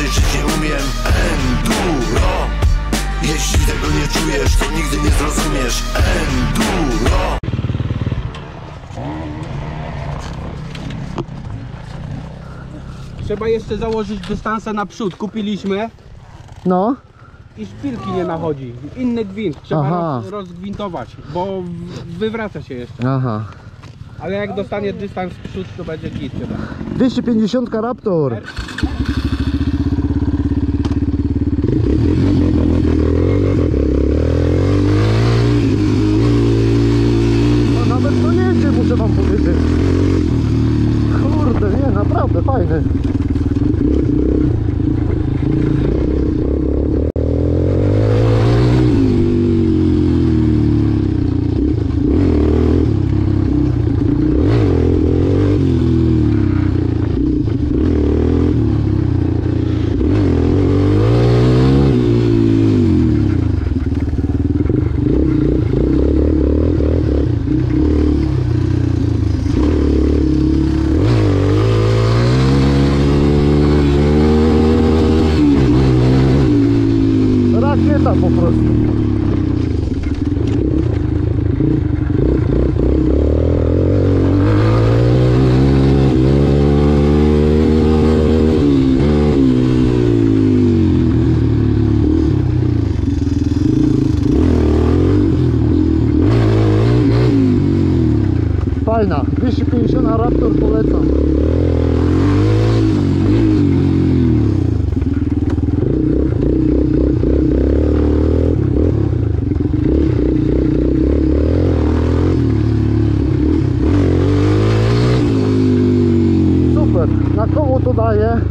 żyć nie umiem. Enduro. Jeśli tego nie czujesz, to nigdy nie zrozumiesz. Enduro. Trzeba jeszcze założyć dystansę na przód. Kupiliśmy No. i szpilki nie nachodzi. Inny gwint. Trzeba rozgwintować, bo wywraca się jeszcze. Aha. Ale jak dostanie dystans w przód, to będzie git chyba. 250 Raptor. No nawet to jedzie, muszę wam powiedzieć. Kurde, nie, naprawdę fajny. Rakieta po prostu. Fajna, 250 Raptor polecam. Super, na koło to daje.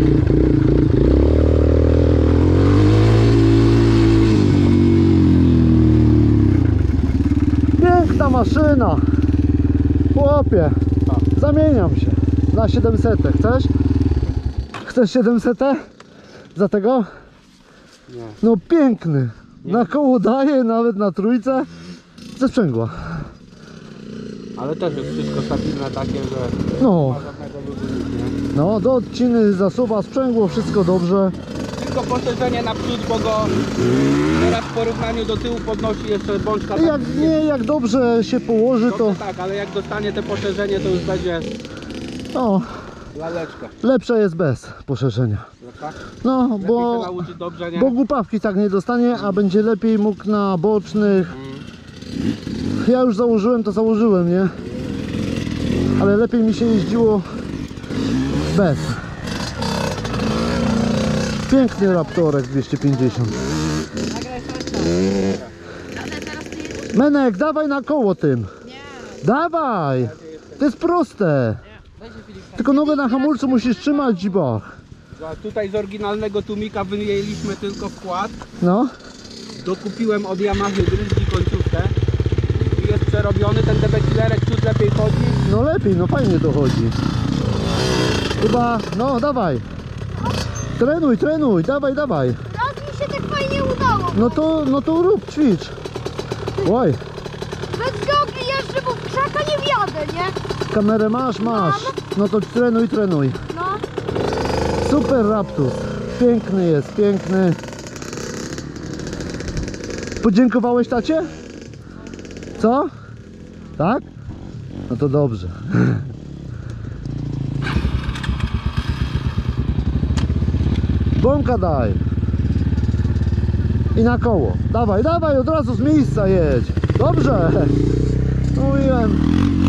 Piękna maszyna. Chłopie, zamieniam się na 700. Chcesz? Chcesz 700? Za tego? Nie. No piękny. Na koło daje, nawet na trójce. Ze sprzęgła. Ale też jest wszystko stabilne takie, że No. nie ma żadnego luzu, nie? No, do odciny zasuwa sprzęgło, wszystko dobrze. Tylko poszerzenie na przód, bo go teraz w porównaniu do tyłu podnosi jeszcze bączka. Jak nie, jak dobrze się położy, to Dobrze, tak, ale jak dostanie te poszerzenie, to już będzie no, laleczka. lepsze jest bez poszerzenia. Tak? No, Lepiej się bo nauczyć dobrze, nie? głupawki tak nie dostanie, a będzie lepiej mógł na bocznych. Ja już założyłem, to założyłem, nie? Ale lepiej mi się jeździło bez. Piękny Raptorek 250. Menek, dawaj na koło tym. Dawaj! To jest proste. Tylko nogę na hamulcu musisz trzymać, dzibach. Tutaj z oryginalnego tłumika wyjęliśmy tylko wkład. No. Dokupiłem od Yamaha gryzgi końcówkę. I jest przerobiony, ten debekillerek ciut lepiej chodzi. No lepiej, no fajnie to chodzi. Chyba, no dawaj. Trenuj, trenuj, dawaj, dawaj. Raz mi się tak fajnie udało. No to rób, ćwicz. Oj, Bez gogli jeszcze, bo w krzaka nie wjadę, nie? kamerę masz, masz. No to trenuj, trenuj. No. Super Raptus. Piękny jest, piękny. Podziękowałeś tacie? Co? Tak? No to dobrze. Bąka daj. I na koło. Dawaj, dawaj, od razu z miejsca jedź. Dobrze. Mówiłem.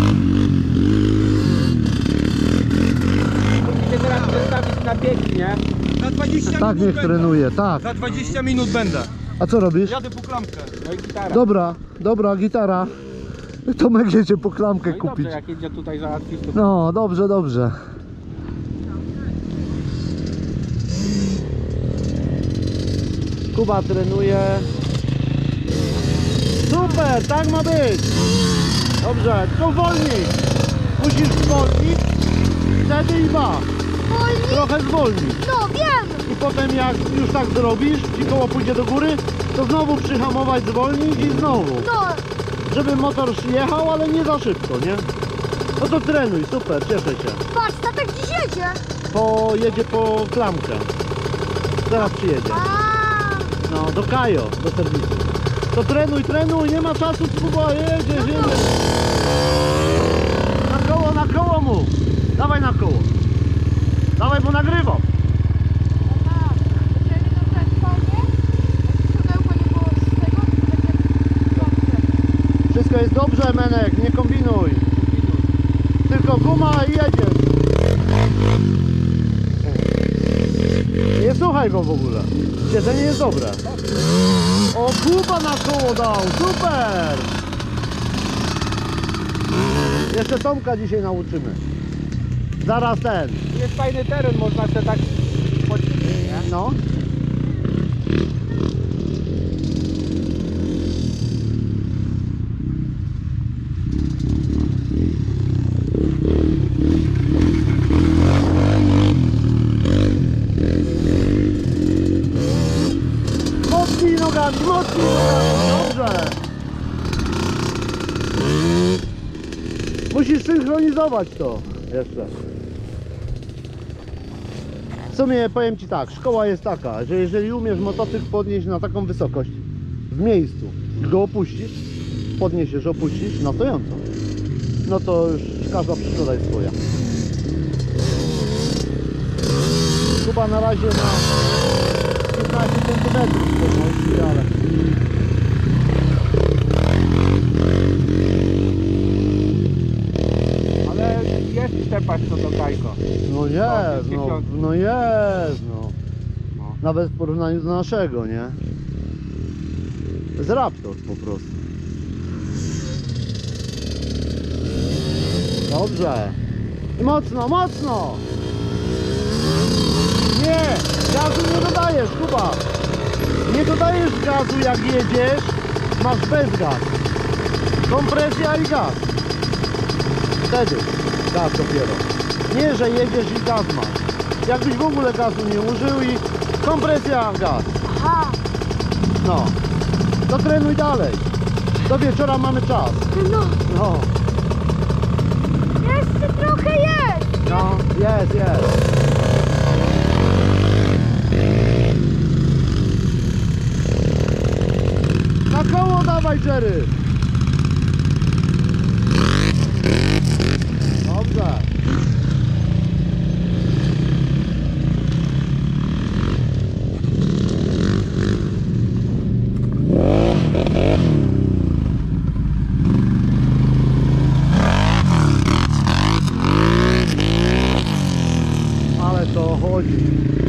Musicie teraz przestawić na biegi, nie? Za 20 Tak minut niech będę. trenuje, tak. Za 20 minut będę. A co robisz? Jadę po klamkę. No i gitara. Dobra, dobra, gitara. Tomek jedzie po klamkę No i kupić. dobrze, jak jedzie tutaj załatwić, to... No, dobrze, dobrze. Kuba trenuje. Super, tak ma być. Dobrze, tylko wolniej. Musisz zwolnić, wtedy i ma. Wolni? Trochę zwolnić. No, wiem. I potem jak już tak zrobisz, ci koło pójdzie do góry, to znowu przyhamować, zwolnić i znowu. No, Żeby motor jechał, ale nie za szybko, nie? No to trenuj, super, cieszę się. patrz, tatek dziś jedzie. Jedzie po klamkę. Zaraz przyjedzie. No, do Kajo, do serwisu. To trenuj, nie ma czasu, spróbuj, jedziesz. Na koło mu. Dawaj na koło. Dawaj, bo nagrywam. Wszystko jest dobrze, Menek, nie kombinuj. Tylko guma i jedziesz. Nie słuchaj go w ogóle. Siedzenie jest dobre. O, Kuba na koło dał, super! Jeszcze Tomka dzisiaj nauczymy. Zaraz ten. Jest fajny teren, można się tak poćwiczyć, nie? No. Mocniej nogami, dobrze. Musisz synchronizować to jeszcze. W sumie powiem Ci tak, szkoła jest taka, że jeżeli umiesz motocykl podnieść na taką wysokość w miejscu, go opuścisz, podniesiesz, opuścisz, no to ją co? No to już każda przygoda jest swoja. Kuba na razie na 15 cm podnosi, ale... Ale jest szczepać co do Kajko. No jest, No, no jest, no. No. Nawet w porównaniu do naszego, nie? Z Raptor po prostu. Dobrze. I mocno, mocno! Nie! Gazu nie dodajesz, Kuba! Nie dodajesz gazu jak jedziesz, masz bez gaz. Kompresja i gaz. Wtedy gaz dopiero. Nie, że jedziesz i gaz masz. Jakbyś w ogóle gazu nie użył i kompresja, gaz. Aha, No. To trenuj dalej. Do wieczora mamy czas. no, No. jeszcze trochę jest. No, jest. Na koło dawaj, Jerry. Dobrze. Ale to chodzi.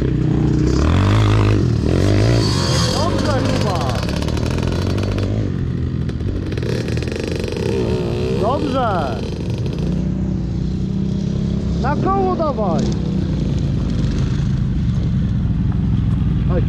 Dobrze, Kuba. Dobrze. Na koło dawaj. Chodź.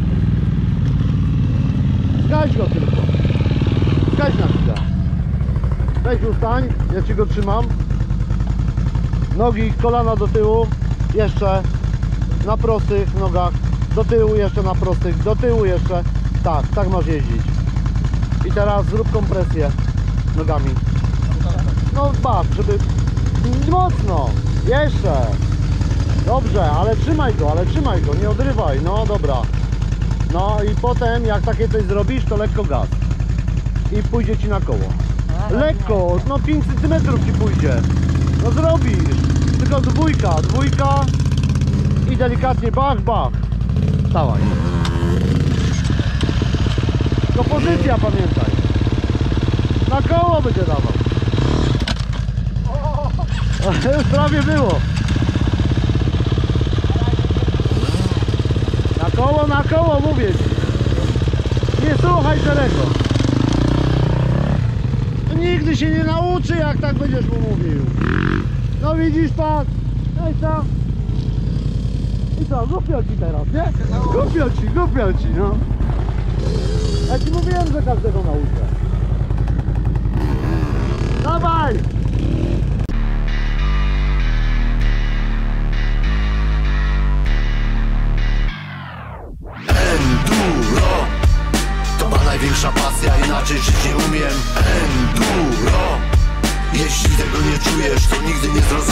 Zgaś go tylko. Zgaś na chwilę. Weź ustań, ja ci go trzymam. Nogi, kolana do tyłu. Jeszcze na prostych nogach. Do tyłu jeszcze na prostych. Do tyłu jeszcze. Tak, tak masz jeździć. I teraz zrób kompresję nogami. No bak, żeby mocno. Jeszcze. Dobrze, ale trzymaj go, nie odrywaj. No dobra. No i potem jak takie coś zrobisz, to lekko gaz. I pójdzie ci na koło. Lekko, no 5 cm ci pójdzie. No zrobisz. Tylko dwójka i delikatnie bach. Stawaj. To pozycja, pamiętaj. Na koło będzie dawał. Już prawie było. Na koło mówię ci. Nie słuchaj Jerego. Nigdy się nie nauczy, jak tak będziesz mu mówił. No widzisz pan? No i co? I co? Głupio ci teraz, nie? Głupio ci, no. Ja ci mówiłem, że każdego nauczę. Dawaj! Enduro to ma największa pasja, inaczej żyć nie umiem. Enduro, jeśli tego nie czujesz, to nigdy nie zrozumiesz.